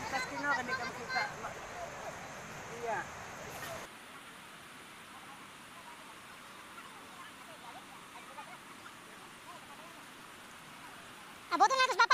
Tas kino kani ka makita. Iya. Aboto na tos